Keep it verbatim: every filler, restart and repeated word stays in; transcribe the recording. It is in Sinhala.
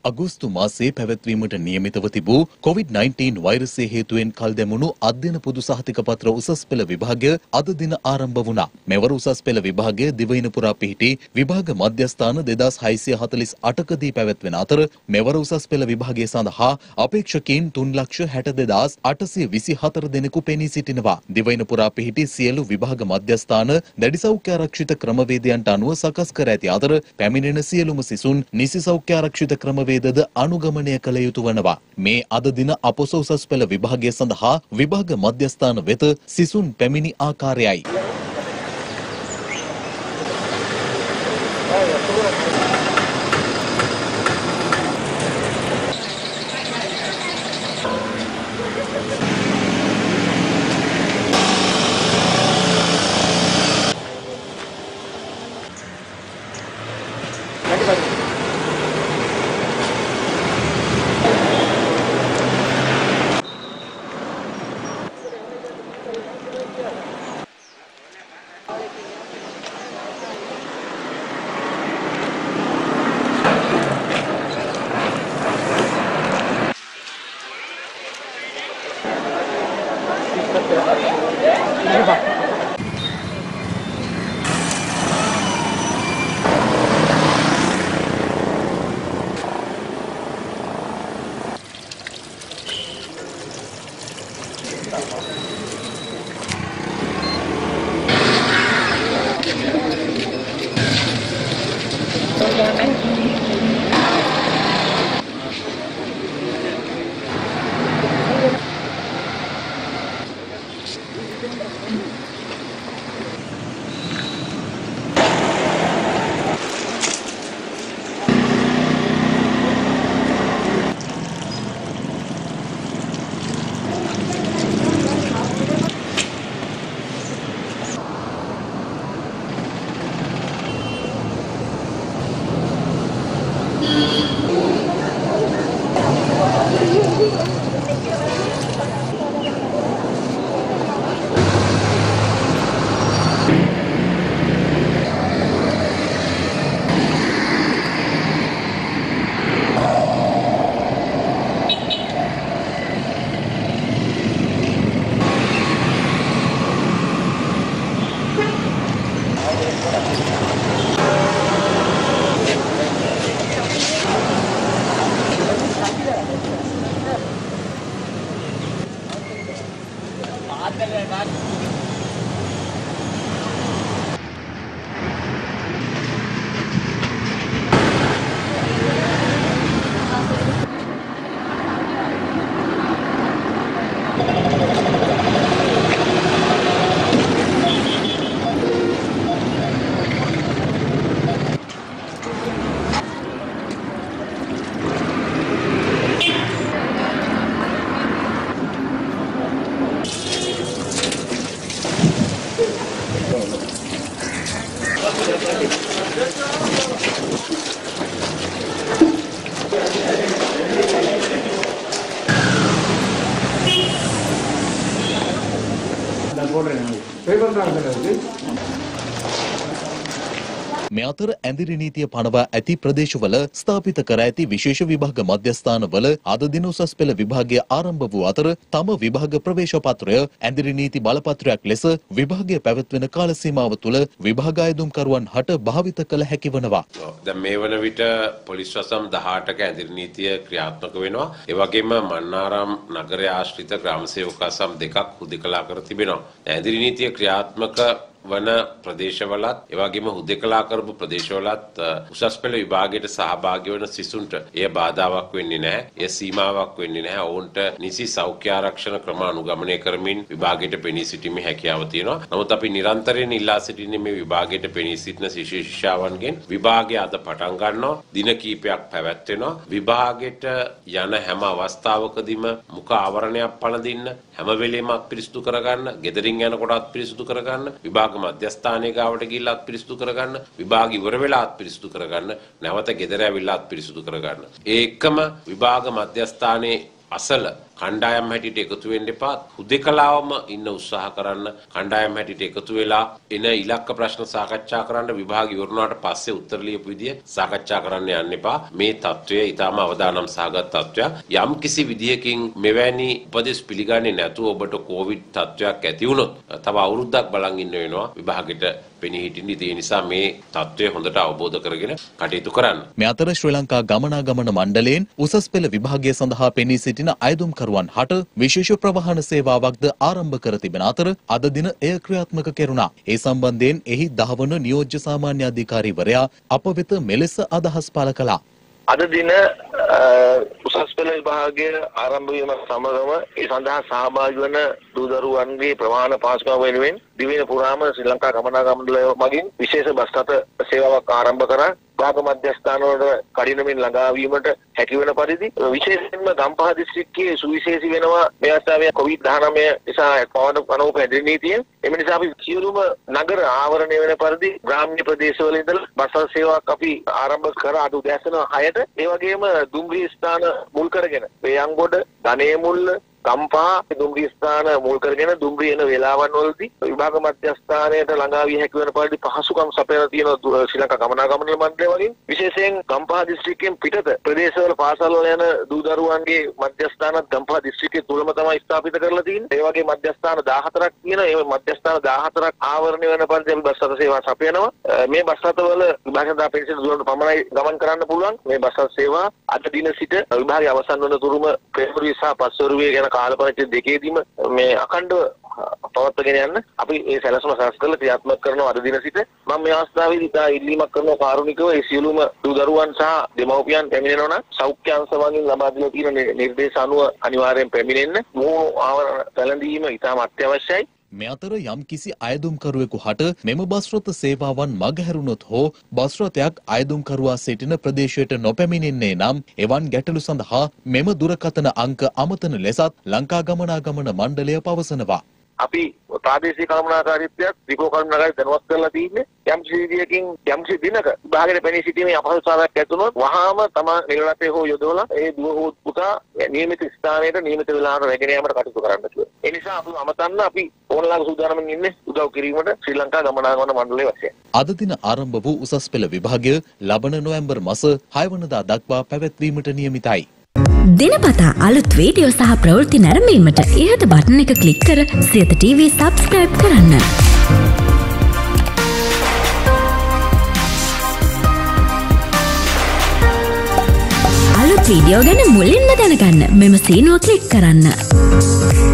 අගෝස්තු මාසයේ පැවැත්වීමට නියමිතව තිබූ කොවිඩ් නයින්ටීන් වෛරසය හේතුවෙන් කල් දැමුණු අධ්‍යයන පොදු සහතික පත්‍ර උසස් පෙළ විභාගය අද දින ආරම්භ වුණා. මෙවර උසස් පෙළ විභාගය දිවයින පුරා පිහිටි විභාග මධ්‍යස්ථාන දෙදාස් හයසිය හතළිස් අටකදී පැවැත්වෙන අතර මෙවර උසස් පෙළ විභාගය සඳහා අපේක්ෂකයින් තුන් ලක්ෂ හැට දෙදාස් අටසිය විසි හතර දෙනෙකු පෙනී සිටිනවා. දිවයින පුරා පිහිටි සියලු විභාග මධ්‍යස්ථාන දැඩි සෞඛ්‍ය ආරක්ෂිත ක්‍රමවේදයන්ට අනුව සකස් කර ඇති අතර පැමිණෙන සියලුම සිසුන් නිසි සෞඛ්‍ය ආරක්ෂිත ක්‍රමවේද ද අනුගමනය කළ යුතු වනවා. මේ අද දින අපොස උසස් පෙළ විභාගය සඳහා විභාග මධ්‍යස්ථාන වෙත සිසුන් පැමිණි ආකාරයයි. මේ අතර ඇඳිරි නීතිය පනවා ඇති ප්‍රදේශවල ස්ථාපිත කර ඇති විශේෂ විභාග මධ්‍යස්ථානවල අද දින උසස් පෙළ විභාගය ආරම්භ වූ අතර තම විභාග ප්‍රවේශ පත්‍රය ඇඳිරි නීති බලපත්‍රයක් ලෙස විභාගය පැවැත්වෙන කාල සීමාව තුළ විභාග අයදුම්කරුවන් හට භාවිත කළ හැකි වනවා. දැන් මේ වන විට පොලිස් වසම් දහඅටක ඇඳිරි නීතිය ක්‍රියාත්මක වෙනවා. ඒ වගේම මන්නාරම් නගරය ආශ්‍රිත ග්‍රාම සේවක අසම් දෙකක් හුදෙකලා කර තිබෙනවා. ඇඳිරි නීතිය ක්‍රියාත්මක වන ප්‍රදේශවලත් ඒ වගේම හුදෙකලා කරපු ප්‍රදේශවලත් උසස් පෙළ විභාගයට සහභාගී වන සිසුන්ට එය බාධාවක් වෙන්නේ නැහැ. එය සීමාවක් වෙන්නේ නැහැ. ඔවුන්ට නිසි සෞඛ්‍ය ආරක්ෂණ ක්‍රම අනුගමනය කරමින් විභාගයට පෙනී සිටීමේ හැකියාව තියෙනවා. නමුත් අපි නිරන්තරයෙන් ඉල්ලා සිටින්නේ මේ විභාගයට පෙනී සිටින ශිෂ්‍ය ශිෂ්‍යාවන්ගෙන් විභාගය අද පටන් ගන්නවා. දින කිහිපයක් පැවැත්වෙනවා. විභාගයට යන හැම අවස්ථාවකදීම මුඛ ආවරණයක් පළඳින්න, හැම වෙලෙම පිරිසුදු කරගන්න, ගෙදරින් යනකොටත් පිරිසුදු කරගන්න, විභාග මධ්‍යස්ථානයේ ගාවට ගිහිල්ලාත් පිරිසුදු කරගන්න, විභාග ඉවර වෙලාත් පිරිසුදු කරගන්න, නැවත ගෙදර ඇවිල්ලාත් පිරිසුදු කරගන්න. ඒ එක්කම විභාග මධ්‍යස්ථානයේ අසල කණ්ඩායම් හැටියට එකතු වෙන්න එපා. හුදෙකලාවම ඉන්න උත්සාහ කරන්න. කණ්ඩායම් හැටියට එකතු වෙලා එන ඉලක්ක ප්‍රශ්න සාකච්ඡා කරන්න විභාග ඉවරනාට පස්සේ උත්තර ලියපු විදිය සාකච්ඡා කරන්න යන්න එපා. මේ තත්ත්වය ඊටම අවදානම් සහගත තත්ත්වයක්. යම් කිසි විදියකින් මෙවැනි උපදෙස් පිළිගන්නේ නැතුව ඔබට කොවිඩ් තත්ත්වයක් ඇති වුණොත් තව අවුරුද්දක් බලන් ඉන්න වෙනවා විභාගෙට පෙනී හිටින්න. ඒ නිසා මේ තත්ත්වය හොඳට අවබෝධ කරගෙන කටයුතු කරන්න. මේ අතර ශ්‍රී ලංකා ගමනාගමන මණ්ඩලයෙන් උසස් පෙළ විභාගය සඳහා පෙනී සිටින අයදුම්කරුවන් හට විශේෂ ප්‍රවාහන සේවාවක්ද ආරම්භ කර තිබෙන අතර අද දින එය ක්‍රියාත්මක කෙරුණා. ඒ සම්බන්ධයෙන් එහි දහවන නියෝජ්‍ය සාමාන්‍ය අධිකාරීවරයා අප වෙත මෙලෙස අදහස් පළ කළා. අද දින උසස් පෙළ විභාගය ආරම්භ වීම සමගම ඒ සඳහා සහභාගී වන දූ දරුවන්ගේ ප්‍රමාණ පහසුකම් වෙනුවෙන් දිවයින පුරාම ශ්‍රී ලංකා ගමනාගමන මගින් විශේෂ බස් රථ සේවාවක් ආරම්භ කරා. විභාග මධ්‍යස්ථාන වල කඩිනමින් ළඟා වීමට හැකි වෙන පරිදි විශේෂයෙන්ම ගම්පහ දිස්ත්‍රික්කයේ සුවිශේෂී වෙනවා මේ අවස්ථාවේ කොවිඩ් දහනවය නිසා පවන අනෝප හැදින නීතියෙන්. එම නිසා අපි සියලුම නගර ආවරණය වෙන පරිදි ග්‍රාම්‍ය ප්‍රදේශවල ඉඳලා බස් සේවාවක් අපි ආරම්භ කරා අද උදෑසන හයට. ඒ වගේම දුම්රිය ස්ථාන මුල් කරගෙන වේයන්ගොඩ, ධනේමුල්ල, ගම්පහ දුම්රිය ස්ථාන මුල් කරගෙන දුම්රිය එන වේලාවන් වලදී විභාග මධ්‍යස්ථානයට ළඟා වී හැකි වෙන පරිදි පහසුකම් සපයන තියෙන ශ්‍රී ලංකා ගමනාගමන මණ්ඩලය වලින් විශේෂයෙන් ගම්පහ දිස්ත්‍රික්කයෙන් පිටත ප්‍රදේශවල පාසල් වල යන දූ දරුවන්ගේ මධ්‍යස්ථානත් ගම්පහ දිස්ත්‍රික්කයේ තුලම තමයි ස්ථාපිත කරලා තියෙන්නේ. ඒ වගේ මධ්‍යස්ථාන දාහතරක් තියෙන. ඒ මධ්‍යස්ථාන දාහතරක් ආවරණය වෙන පරිදි අපි බස් රථ සේවා සපයනවා. මේ බස් රථවල විභාග සඳහා පෙරසිට දුරට පමණයි ගමන් කරන්න පුළුවන්. මේ බස් රථ සේවා අද දින සිට විභාගය අවසන් වන තුරුම පෙරවරුවේ සහ පස්වරුවේ යන කාල පරිච්ඡේද දෙකේදීම මේ අඛණ්ඩව පවත්වාගෙන යන්න අපි ඒ සැලසුම සකස් කරලා ක්‍රියාත්මක කරනවා අද දින සිට. මම මේ අවස්ථාවේදී ඉතා ඉල්ලීමක් කරනවා කාරුණිකව ඒ සියලුම දූ දරුවන් සහ දෙමව්පියන් පැමිණෙනවා නම් සෞඛ්‍ය අංශ වලින් ලබා දීලා තියෙන නිර්දේශ අනුව අනිවාර්යෙන් පැමිණෙන්න. මොහු ආවරණ පැළඳීම ඉතාම අත්‍යවශ්‍යයි. මේ අතර යම් කිසි අයදුම්කරුවෙකු හට මෙම බස් රථ සේවාවන් මගහැරුණොත් හෝ බස් රථයක් අයදුම්කරුවා සිටින ප්‍රදේශයට නොපැමිණෙන්නේ නම් එවන් ගැටලු සඳහා මෙම දුරකථන අංක අමතන ලෙසත් ලංකා ගමනාගමන මණ්ඩලය පවසනවා. අපි ප්‍රාදේශීය කළමනාකාරීත්වයක් විකෝ කළමනාකාරී දැනුවත් කරලා තියෙන්නේ යම් සිද්ධියකින් යම් සිද්ධිනක විභාගයට පෙනී සිටීමේ අපහසුතාවයක් ඇති වුණොත් වහාම තම නිලරටේ හෝ යොදවලා ඒ දුව හෝ පුතා නියමිත ස්ථානයට නියමිත වෙලාවට රැගෙන යාමට කටයුතු කරන්න කියලා. ඒ නිසා අපි අමතන්න අපි ඕනලාක සූදානම්ින් ඉන්නේ උදව් කිරීමට ශ්‍රී ලංකා ගමනාගමන මණ්ඩලයේ වශයෙන්. අද දින ආරම්භ වූ උසස් පෙළ විභාගය ලබන නොවැම්බර් මාස හය වනදා දක්වා පැවැත්වීමට නියමිතයි. දිනපතා අලුත් වීඩියෝ සහ ප්‍රවෘත්ති නැරඹීමට ඉහත බටන් එක ක්ලික් කර සියත ටීවී සබ්ස්ක්‍රයිබ් කරන්න. අලුත් වීඩියෝ ගැන මුලින්ම දැනගන්න මෙම සීනුව ක්ලික් කරන්න.